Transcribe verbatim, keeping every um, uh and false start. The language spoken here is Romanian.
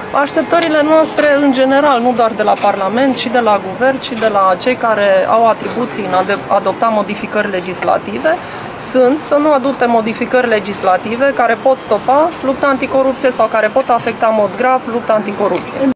Așteptările noastre, în general, nu doar de la Parlament, ci de la Guvern, ci de la cei care au atribuții în a adopta modificări legislative, sunt să nu adopte modificări legislative care pot stopa lupta anticorupție sau care pot afecta în mod grav lupta anticorupție.